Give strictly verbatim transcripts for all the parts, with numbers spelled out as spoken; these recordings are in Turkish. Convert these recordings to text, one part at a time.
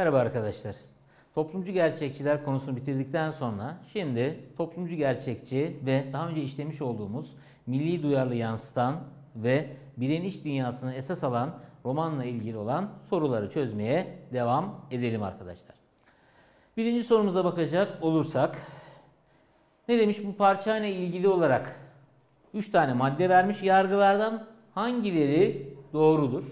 Merhaba arkadaşlar. Toplumcu gerçekçiler konusunu bitirdikten sonra şimdi toplumcu gerçekçi ve daha önce işlemiş olduğumuz milli duyarlı yansıtan ve bireyin iç dünyasını esas alan romanla ilgili olan soruları çözmeye devam edelim arkadaşlar. Birinci sorumuza bakacak olursak ne demiş? Bu parçayla ilgili olarak üç tane madde vermiş. Yargılardan hangileri doğrudur?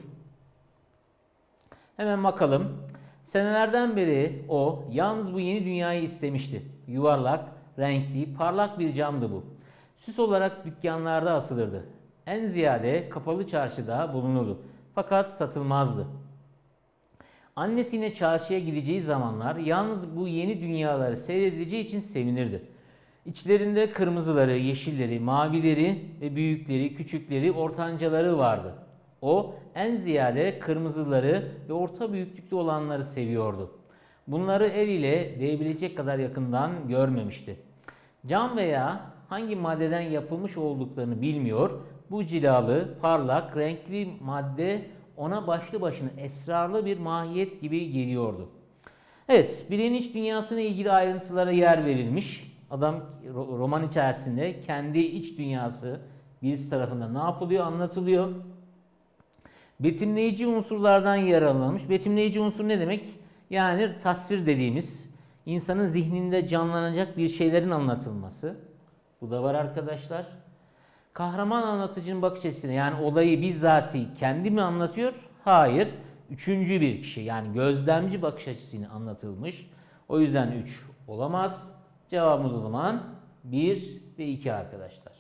Hemen bakalım. Senelerden beri o yalnız bu yeni dünyayı istemişti. Yuvarlak, renkli, parlak bir camdı bu. Süs olarak dükkanlarda asılırdı. En ziyade kapalı çarşıda bulunurdu. Fakat satılmazdı. Annesiyle çarşıya gideceği zamanlar yalnız bu yeni dünyaları seyredeceği için sevinirdi. İçlerinde kırmızıları, yeşilleri, mavileri ve büyükleri, küçükleri, ortancaları vardı. O en ziyade kırmızıları ve orta büyüklükte olanları seviyordu. Bunları eliyle değebilecek kadar yakından görmemişti. Cam veya hangi maddeden yapılmış olduklarını bilmiyor. Bu cilalı, parlak, renkli madde ona başlı başına esrarlı bir mahiyet gibi geliyordu. Evet, bireyin iç dünyasına ilgili ayrıntılara yer verilmiş. Adam roman içerisinde kendi iç dünyası birisi tarafından ne yapılıyor, anlatılıyor. Betimleyici unsurlardan yararlanmış. Betimleyici unsur ne demek? Yani tasvir dediğimiz insanın zihninde canlanacak bir şeylerin anlatılması. Bu da var arkadaşlar. Kahraman anlatıcının bakış açısına, yani olayı bizzati kendi mi anlatıyor? Hayır. Üçüncü bir kişi, yani gözlemci bakış açısıyla anlatılmış. O yüzden üç olamaz. Cevabımız o zaman bir ve iki arkadaşlar.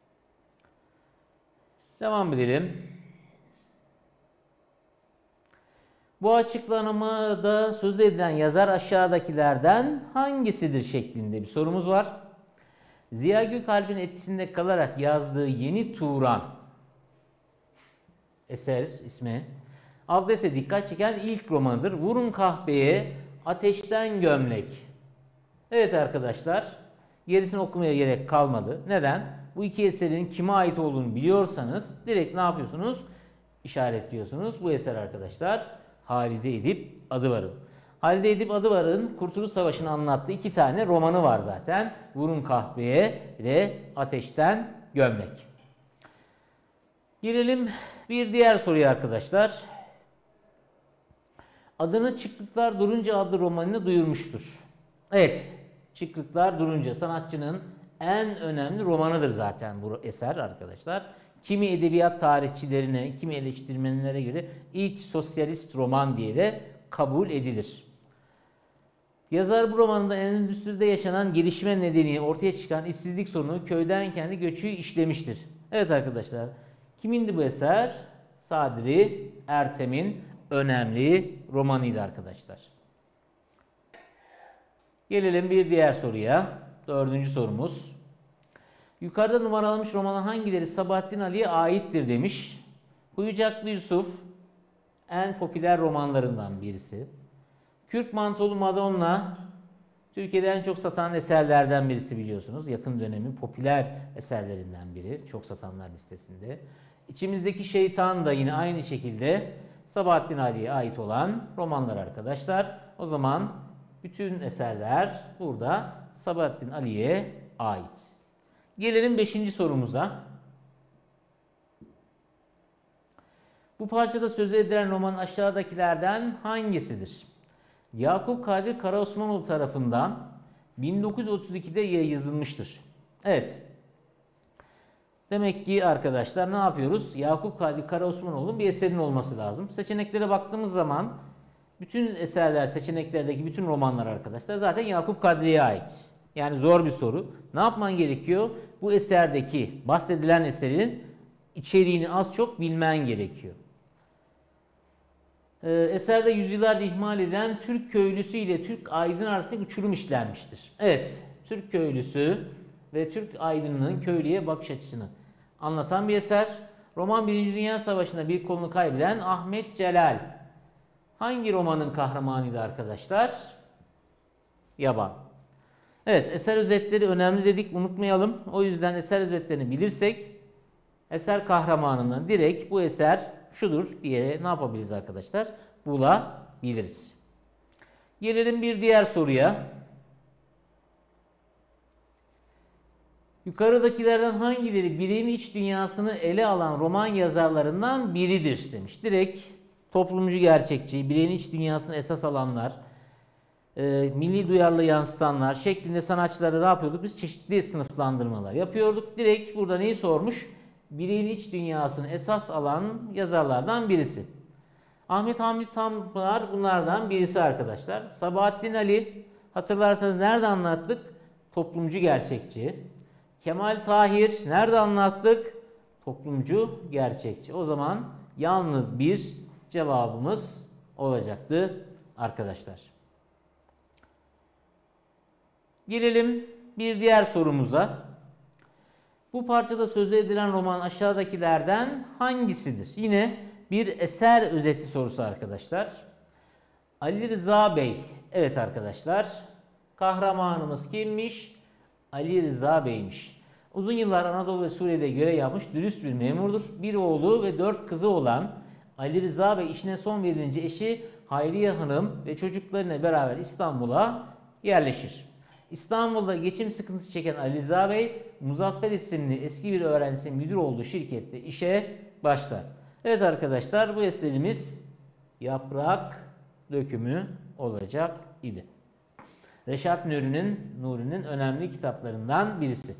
Devam edelim. Bu açıklamada söz edilen yazar aşağıdakilerden hangisidir şeklinde bir sorumuz var. Ziya Gökalp'in etkisinde kalarak yazdığı Yeni Turan eser ismi adrese dikkat çeken ilk romanıdır. Vurun kahpeye, ateşten gömlek. Evet arkadaşlar, gerisini okumaya gerek kalmadı. Neden? Bu iki eserin kime ait olduğunu biliyorsanız direkt ne yapıyorsunuz? İşaretliyorsunuz. Bu eser arkadaşlar Halide Edip Adıvar'ın. Halide Edip Adıvar'ın Kurtuluş Savaşı'nı anlattığı iki tane romanı var zaten. Vurun kahpeye ve Ateşten Gömlek. Girelim bir diğer soruya arkadaşlar. Adını Çıklıklar Durunca adlı romanını duyurmuştur. Evet, Çıklıklar Durunca sanatçının en önemli romanıdır zaten bu eser arkadaşlar. Kimi edebiyat tarihçilerine, kimi eleştirmenlere göre ilk sosyalist roman diye de kabul edilir. Yazar bu romanında endüstride yaşanan gelişme nedeniyle ortaya çıkan işsizlik sorunu, köyden kendi göçü işlemiştir. Evet arkadaşlar, kimindi bu eser? Sadri Ertem'in önemli romanıydı arkadaşlar. Gelelim bir diğer soruya. Dördüncü sorumuz. Yukarıda numaralanmış romanın hangileri Sabahattin Ali'ye aittir demiş. Kuyucaklı Yusuf en popüler romanlarından birisi. Kürk Mantolu Madonna Türkiye'de en çok satan eserlerden birisi biliyorsunuz. Yakın dönemin popüler eserlerinden biri. Çok satanlar listesinde. İçimizdeki Şeytan da yine aynı şekilde Sabahattin Ali'ye ait olan romanlar arkadaşlar. O zaman bütün eserler burada Sabahattin Ali'ye ait. Gelelim beşinci sorumuza. Bu parçada söz edilen roman aşağıdakilerden hangisidir? Yakup Kadri Karaosmanoğlu tarafından bin dokuz yüz otuz ikide yazılmıştır. Evet. Demek ki arkadaşlar ne yapıyoruz? Yakup Kadri Karaosmanoğlu'nun bir eserinin olması lazım. Seçeneklere baktığımız zaman bütün eserler, seçeneklerdeki bütün romanlar arkadaşlar zaten Yakup Kadri'ye ait. Yani zor bir soru. Ne yapman gerekiyor? Bu eserdeki bahsedilen eserin içeriğini az çok bilmen gerekiyor. Ee, eserde yüzyıllarca ihmal edilen Türk köylüsü ile Türk aydın arasında uçurum işlenmiştir. Evet, Türk köylüsü ve Türk aydınının köylüye bakış açısını anlatan bir eser. Roman Birinci Dünya Savaşı'nda bir kolunu kaybeden Ahmet Celal. Hangi romanın kahramanıydı arkadaşlar? Yaban. Evet, eser özetleri önemli dedik, unutmayalım. O yüzden eser özetlerini bilirsek eser kahramanından direkt bu eser şudur diye ne yapabiliriz arkadaşlar? Bulabiliriz. Gelelim bir diğer soruya. Yukarıdakilerden hangileri bireyin iç dünyasını ele alan roman yazarlarından biridir demiş. Direkt toplumcu gerçekçi, bireyin iç dünyasını esas alanlar, e, milli duyarlılığı yansıtanlar şeklinde sanatçıları ne yapıyorduk? Biz çeşitli sınıflandırmalar yapıyorduk. Direkt burada neyi sormuş? Bireyin iç dünyasını esas alan yazarlardan birisi. Ahmet Hamdi Tanpınar bunlardan birisi arkadaşlar. Sabahattin Ali, hatırlarsanız nerede anlattık? Toplumcu gerçekçi. Kemal Tahir nerede anlattık? Toplumcu gerçekçi. O zaman yalnız bir cevabımız olacaktı arkadaşlar. Gelelim bir diğer sorumuza. Bu parçada söz edilen roman aşağıdakilerden hangisidir? Yine bir eser özeti sorusu arkadaşlar. Ali Rıza Bey. Evet arkadaşlar. Kahramanımız kimmiş? Ali Rıza Bey'miş. Uzun yıllar Anadolu ve Suriye'de görev yapmış dürüst bir memurdur. Bir oğlu ve dört kızı olan Ali Rıza Bey işine son verilince eşi Hayriye Hanım ve çocuklarıyla beraber İstanbul'a yerleşir. İstanbul'da geçim sıkıntısı çeken Ali Rıza Bey, Muzaffer isimli eski bir öğrencisinin müdür olduğu şirkette işe başlar. Evet arkadaşlar, bu eserimiz Yaprak Dökümü olacak idi. Reşat Nuri'nin Nuri'nin önemli kitaplarından birisi.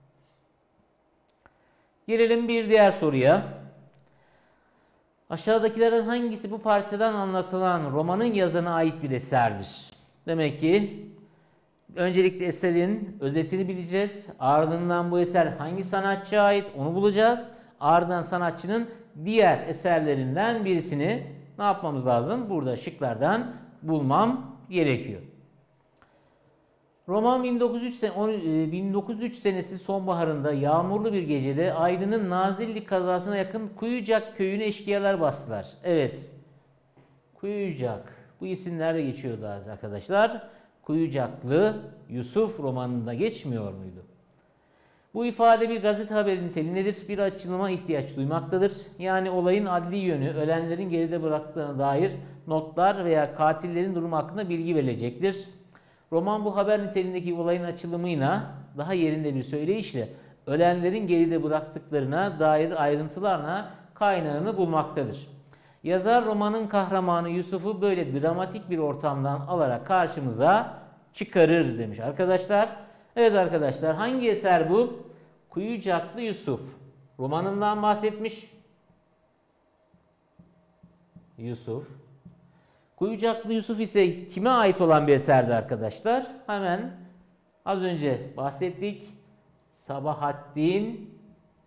Gelelim bir diğer soruya. Aşağıdakilerden hangisi bu parçadan anlatılan romanın yazarına ait bir eserdir? Demek ki öncelikle eserin özetini bileceğiz. Ardından bu eser hangi sanatçıya ait onu bulacağız. Ardından sanatçının diğer eserlerinden birisini ne yapmamız lazım? Burada şıklardan bulmam gerekiyor. Roman bin dokuz yüz üç senesi sonbaharında yağmurlu bir gecede Aydın'ın Nazilli kazasına yakın Kuyucak köyüne eşkıyalar bastılar. Evet. Kuyucak. Bu isimler de geçiyordu arkadaşlar. Kuyucaklı Yusuf romanında geçmiyor muydu? Bu ifade bir gazete haberi niteliğindedir. Bir açılıma ihtiyaç duymaktadır. Yani olayın adli yönü, ölenlerin geride bıraktıklarına dair notlar veya katillerin durumu hakkında bilgi verilecektir. Roman bu haber niteliğindeki olayın açılımıyla daha yerinde bir söyleyişle ölenlerin geride bıraktıklarına dair ayrıntılarla kaynağını bulmaktadır. Yazar romanın kahramanı Yusuf'u böyle dramatik bir ortamdan alarak karşımıza çıkarır demiş arkadaşlar. Evet arkadaşlar, hangi eser bu? Kuyucaklı Yusuf. Romanından bahsetmiş. Yusuf. Kuyucaklı Yusuf ise kime ait olan bir eserdi arkadaşlar? Hemen az önce bahsettik. Sabahattin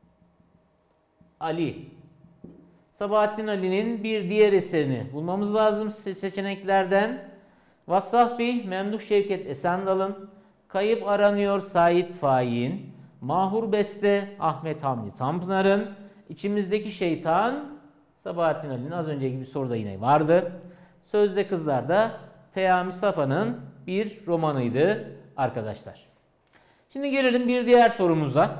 Ali. Sabahattin Ali'nin bir diğer eserini bulmamız lazım seçeneklerden. Vassaf-ı Memduh Şevket Esendal'ın, Kayıp Aranıyor Sait Faik'in, Mahur Beste Ahmet Hamdi Tanpınar'ın, İçimizdeki Şeytan Sabahattin Ali'nin az önceki bir soruda yine vardı. Sözde Kızlar da Peyami Safa'nın bir romanıydı arkadaşlar. Şimdi gelelim bir diğer sorumuza.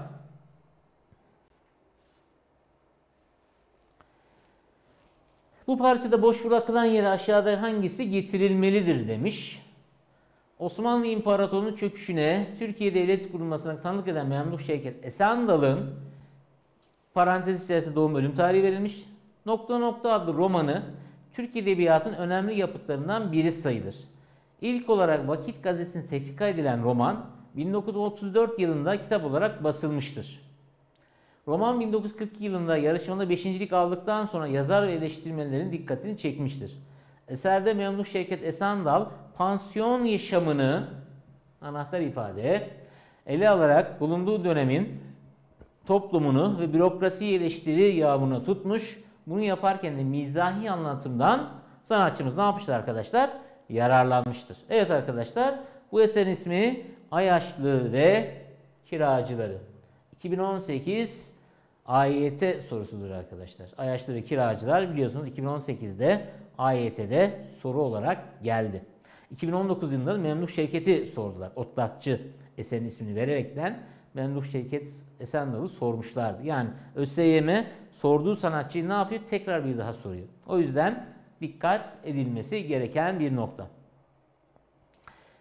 Bu parçada boş bırakılan yere aşağıda hangisi getirilmelidir demiş. Osmanlı İmparatorluğu'nun çöküşüne Türkiye Devlet kurulmasına tanıklık eden Memduh Şevket Esendal'ın parantez içerisinde doğum ölüm tarihi verilmiş. Nokta Nokta adlı romanı Türk Edebiyatı'nın önemli yapıtlarından biri sayılır. İlk olarak Vakit Gazetesi'nde tetkik edilen roman bin dokuz yüz otuz dört yılında kitap olarak basılmıştır. Roman bin dokuz yüz kırk iki yılında yarışmada beşincilik aldıktan sonra yazar ve eleştirmenlerin dikkatini çekmiştir. Eserde Memduh Şevket Esendal pansiyon yaşamını anahtar ifade ele alarak bulunduğu dönemin toplumunu ve bürokrasiyi eleştiri yağmuruna tutmuş. Bunu yaparken de mizahi anlatımdan sanatçımız ne yapmıştır arkadaşlar? Yararlanmıştır. Evet arkadaşlar, bu eserin ismi Ayaşlı ve Kiracıları. iki bin on sekiz A Y T sorusudur arkadaşlar. Ayaşlı ve Kiracılar biliyorsunuz iki bin on sekizde A Y T'de soru olarak geldi. iki bin on dokuz yılında Memduh Şevket'i sordular. Otlakçı eserin ismini vererekten Memduh Şevket Esendal'ı sormuşlardı. Yani ÖSYM sorduğu sanatçıyı ne yapıyor? Tekrar bir daha soruyor. O yüzden dikkat edilmesi gereken bir nokta.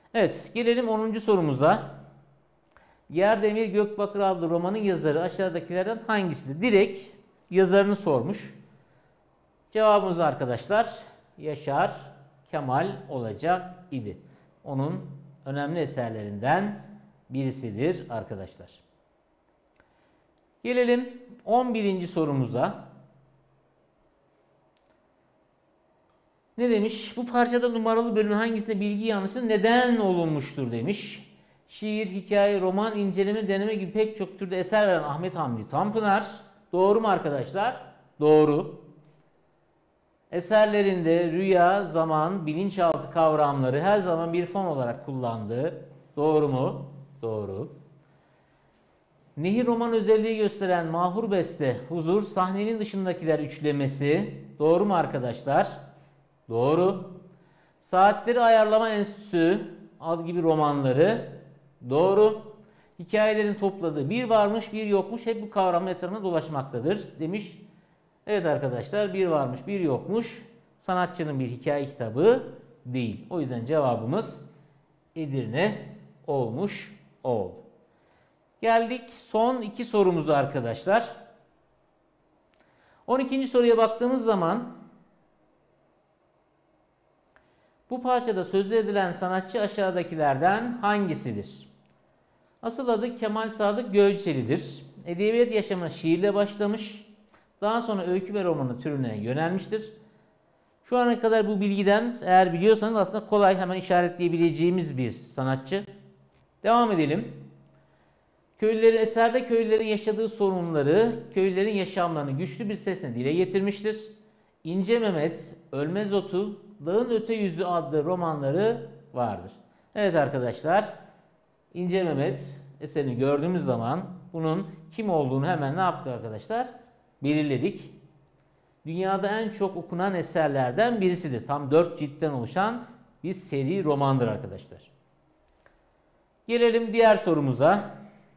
Evet, gelelim onuncu sorumuza. Yer Demir Gökbakır adlı romanın yazarı aşağıdakilerden hangisidir? Direkt yazarını sormuş. Cevabımız arkadaşlar Yaşar Kemal olacak idi. Onun önemli eserlerinden birisidir arkadaşlar. Gelelim on birinci sorumuza. Ne demiş? Bu parçada numaralı bölümün hangisinde bilgi yanlışı neden olunmuştur demiş. Şiir, hikaye, roman, inceleme, deneme gibi pek çok türde eser veren Ahmet Hamdi Tanpınar. Doğru mu arkadaşlar? Doğru. Eserlerinde rüya, zaman, bilinçaltı kavramları her zaman bir fon olarak kullandığı. Doğru mu? Doğru. Nehir roman özelliği gösteren mahur beste, huzur, sahnenin dışındakiler üçlemesi. Doğru mu arkadaşlar? Doğru. Saatleri Ayarlama Enstitüsü adı gibi romanları. Doğru. Hikayelerin topladığı bir varmış bir yokmuş hep bu kavramın etrafında dolaşmaktadır demiş. Evet arkadaşlar, bir varmış bir yokmuş sanatçının bir hikaye kitabı değil. O yüzden cevabımız Edirne olmuş oldu. Geldik son iki sorumuza arkadaşlar. on ikinci soruya baktığımız zaman bu parçada söz edilen sanatçı aşağıdakilerden hangisidir? Asıl adı Kemal Sadık Göçeli'dir. Edebiyat yaşamına şiirle başlamış. Daha sonra öykü ve romanı türüne yönelmiştir. Şu ana kadar bu bilgiden eğer biliyorsanız aslında kolay hemen işaretleyebileceğimiz bir sanatçı. Devam edelim. Köylüleri, eserde köylülerin yaşadığı sorunları, köylülerin yaşamlarını güçlü bir sesle dile getirmiştir. İnce Mehmet, Ölmez Otu, Dağın Öte Yüzü adlı romanları vardır. Evet arkadaşlar, İnce Mehmet eserini gördüğümüz zaman bunun kim olduğunu hemen ne yaptık arkadaşlar? Belirledik. Dünyada en çok okunan eserlerden birisidir. Tam dört ciltten oluşan bir seri romandır arkadaşlar. Gelelim diğer sorumuza.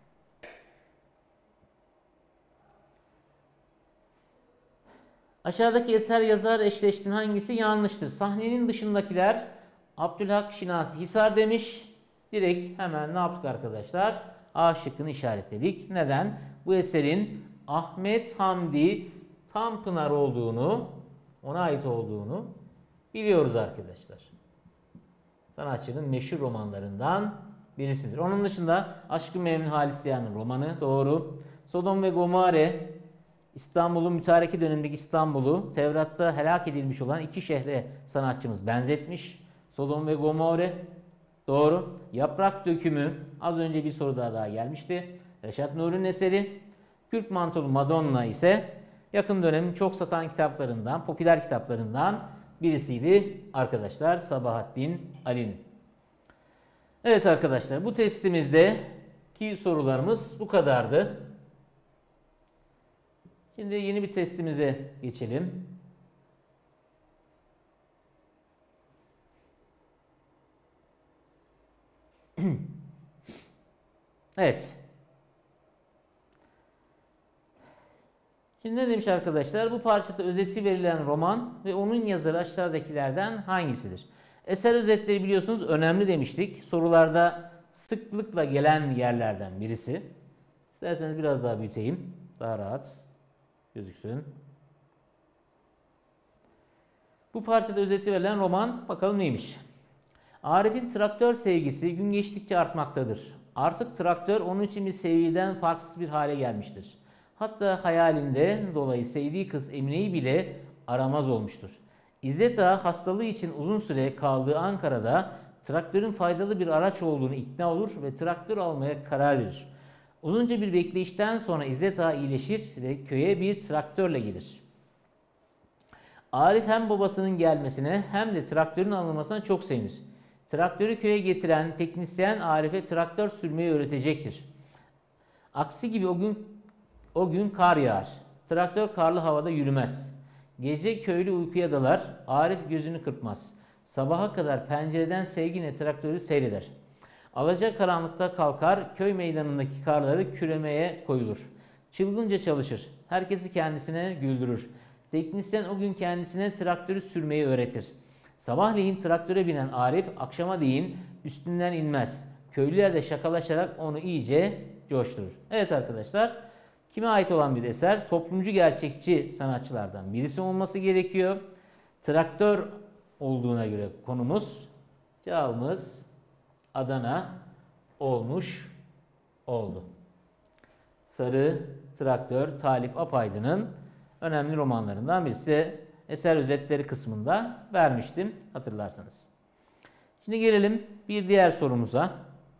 Aşağıdaki eser yazar eşleştiğinin hangisi yanlıştır? Sahnenin dışındakiler Abdülhak Şinasi Hisar demiş. Direkt hemen ne yaptık arkadaşlar? A şıkkını işaretledik. Neden? Bu eserin Ahmet Hamdi Tanpınar olduğunu, ona ait olduğunu biliyoruz arkadaşlar. Sanatçının meşhur romanlarından birisidir. Onun dışında Aşk-ı Memnun Halis Ziya'nın romanı doğru. Sodom ve Gomorre, İstanbul'un mütareki dönemindeki İstanbul'u Tevrat'ta helak edilmiş olan iki şehre sanatçımız benzetmiş. Sodom ve Gomorre doğru. Yaprak Dökümü az önce bir soru daha, daha gelmişti. Reşat Nuri'nin eseri. Kürk Mantolu Madonna ise yakın dönemin çok satan kitaplarından, popüler kitaplarından birisiydi arkadaşlar, Sabahattin Ali'nin. Evet arkadaşlar, bu testimizdeki sorularımız bu kadardı. Şimdi yeni bir testimize geçelim. Evet. Şimdi ne demiş arkadaşlar? Bu parçada özeti verilen roman ve onun yazarı aşağıdakilerden hangisidir? Eser özetleri biliyorsunuz önemli demiştik. Sorularda sıklıkla gelen yerlerden birisi. İsterseniz biraz daha büyüteyim. Daha rahat gözüksün. Bu parçada özeti verilen roman bakalım neymiş? Arif'in traktör sevgisi gün geçtikçe artmaktadır. Artık traktör onun için bir sevgiden farksız bir hale gelmiştir. Hatta hayalinden dolayı sevdiği kız Emine'yi bile aramaz olmuştur. İzzet Ağa hastalığı için uzun süre kaldığı Ankara'da traktörün faydalı bir araç olduğunu ikna olur ve traktör almaya karar verir. Uzunca bir bekleyişten sonra İzzet Ağa iyileşir ve köye bir traktörle gelir. Arif hem babasının gelmesine hem de traktörün alınmasına çok sevinir. Traktörü köye getiren teknisyen Arif'e traktör sürmeyi öğretecektir. Aksi gibi o gün o gün kar yağar. Traktör karlı havada yürümez. Gece köylü uykuya dalar. Arif gözünü kırpmaz. Sabaha kadar pencereden sevgine traktörü seyreder. Alacakaranlıkta kalkar, köy meydanındaki karları küremeye koyulur. Çılgınca çalışır. Herkesi kendisine güldürür. Teknisyen o gün kendisine traktörü sürmeyi öğretir. Sabahleyin traktöre binen Arif akşama değin üstünden inmez. Köylüler de şakalaşarak onu iyice coşturur. Evet arkadaşlar, kime ait olan bir eser? Toplumcu gerçekçi sanatçılardan birisi olması gerekiyor. Traktör olduğuna göre konumuz, cevabımız Adana olmuş oldu. Sarı Traktör, Talip Apaydın'ın önemli romanlarından birisi. Eser özetleri kısmında vermiştim hatırlarsanız. Şimdi gelelim bir diğer sorumuza.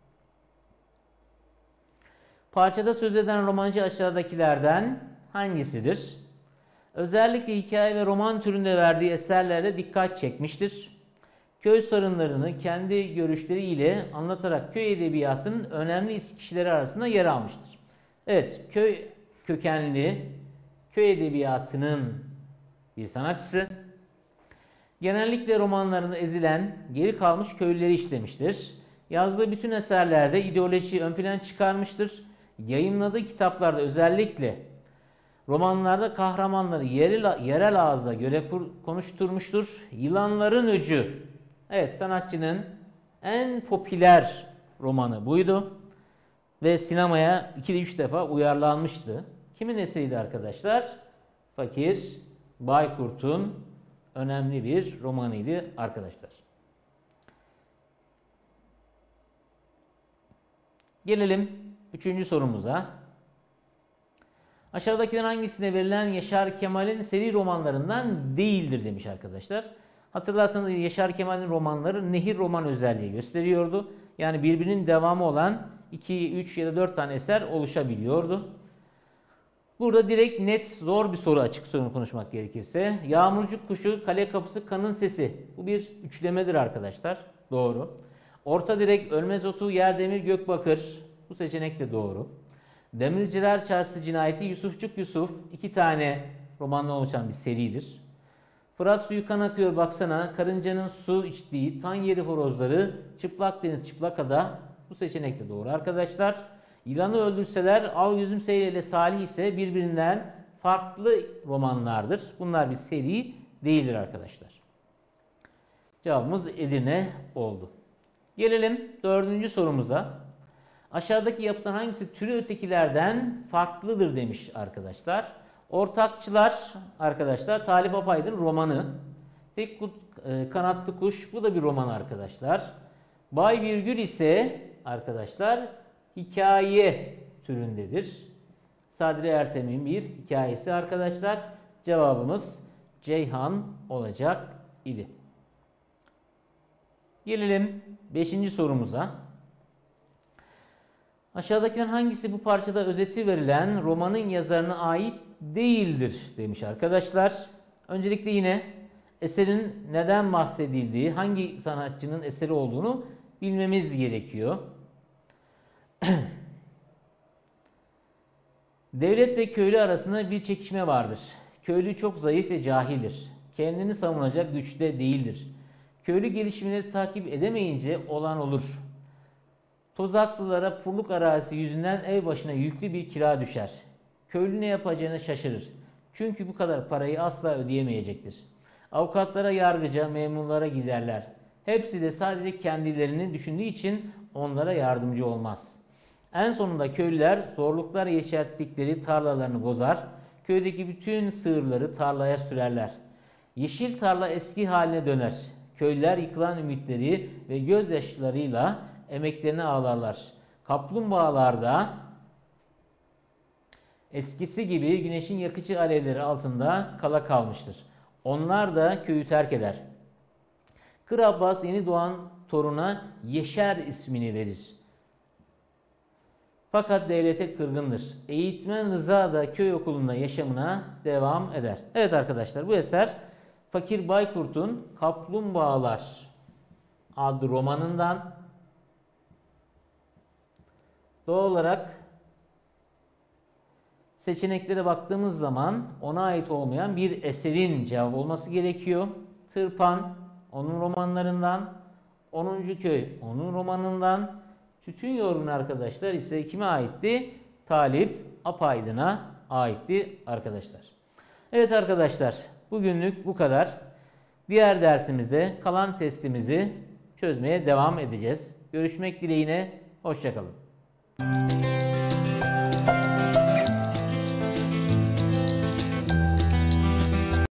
Parçada söz eden romancı aşağıdakilerden hangisidir? Özellikle hikaye ve roman türünde verdiği eserlerde dikkat çekmiştir. Köy sorunlarını kendi görüşleriyle anlatarak köy edebiyatının önemli kişileri arasında yer almıştır. Evet, köy kökenli, köy edebiyatının bir sanatçısı. Genellikle romanlarında ezilen, geri kalmış köylüleri işlemiştir. Yazdığı bütün eserlerde ideolojiyi ön plana çıkarmıştır. Yayınladığı kitaplarda özellikle romanlarda kahramanları yerel, yerel ağızda göre konuşturmuştur. Yılanların Öcü, evet, sanatçının en popüler romanı buydu. Ve sinemaya iki üç defa uyarlanmıştı. Kimin eseriydi arkadaşlar? Fakir Baykurt'un önemli bir romanıydı arkadaşlar. Gelelim üçüncü sorumuza. Aşağıdakilerin hangisine verilen Yaşar Kemal'in seri romanlarından değildir demiş arkadaşlar. Hatırlarsanız Yaşar Kemal'in romanları nehir roman özelliği gösteriyordu. Yani birbirinin devamı olan iki, üç ya da dört tane eser oluşabiliyordu. Burada direkt net zor bir soru, açık soru konuşmak gerekirse. Yağmurcuk Kuşu, Kale Kapısı, Kanın Sesi. Bu bir üçlemedir arkadaşlar. Doğru. Orta Direk, Ölmez Otu, Yerdemir, Gökbakır. Bu seçenek de doğru. Demirciler Çarşısı Cinayeti, Yusufçuk Yusuf. İki tane romandan oluşan bir seridir. Fırat Suyu Kan Akıyor Baksana, Karıncanın Su İçtiği, Tan Yeri Horozları, Çıplak Deniz Çıplak Ada. Bu seçenek de doğru arkadaşlar. Yılanı Öldürseler, Al Yüzüm Seyre ile Salih ise birbirinden farklı romanlardır. Bunlar bir seri değildir arkadaşlar. Cevabımız Edirne oldu. Gelelim dördüncü sorumuza. Aşağıdaki yapıtın hangisi türü ötekilerden farklıdır demiş arkadaşlar. Ortakçılar arkadaşlar, Talip Apaydın romanı. Tek Kanatlı Kuş, bu da bir roman arkadaşlar. Bay Virgül ise arkadaşlar hikaye türündedir. Sadri Ertem'in bir hikayesi arkadaşlar. Cevabımız Ceyhan olacak idi. Gelelim beşinci sorumuza. Aşağıdakilerin hangisi bu parçada özeti verilen romanın yazarına ait değildir demiş arkadaşlar. Öncelikle yine eserin neden bahsedildiği, hangi sanatçının eseri olduğunu bilmemiz gerekiyor. Devlet ve köylü arasında bir çekişme vardır. Köylü çok zayıf ve cahildir. Kendini savunacak güçte değildir. Köylü gelişmeleri takip edemeyince olan olur. Tozaklılara purluk arazisi yüzünden ev başına yüklü bir kira düşer. Köylü ne yapacağını şaşırır. Çünkü bu kadar parayı asla ödeyemeyecektir. Avukatlara, yargıca, memurlara giderler. Hepsi de sadece kendilerini düşündüğü için onlara yardımcı olmaz. En sonunda köylüler zorluklar yeşerttikleri tarlalarını bozar. Köydeki bütün sığırları tarlaya sürerler. Yeşil tarla eski haline döner. Köylüler yıkılan ümitleri ve gözyaşlarıyla emeklerini ağlarlar. Kaplumbağalar da eskisi gibi güneşin yakıcı alevleri altında kala kalmıştır. Onlar da köyü terk eder. Kır Abbas yeni doğan toruna Yeşer ismini verir. Fakat devlete kırgındır. Eğitmen Rıza da köy okulunda yaşamına devam eder. Evet arkadaşlar, bu eser Fakir Baykurt'un Kaplumbağalar adlı romanından. Doğal olarak seçeneklere baktığımız zaman ona ait olmayan bir eserin cevabı olması gerekiyor. Tırpan onun romanlarından, onuncu Köy onun romanından, Tütün Yorgun arkadaşlar ise kime aitti? Talip Apaydın'a aitti arkadaşlar. Evet arkadaşlar, bugünlük bu kadar. Diğer dersimizde kalan testimizi çözmeye devam edeceğiz. Görüşmek dileğiyle, hoşça kalın.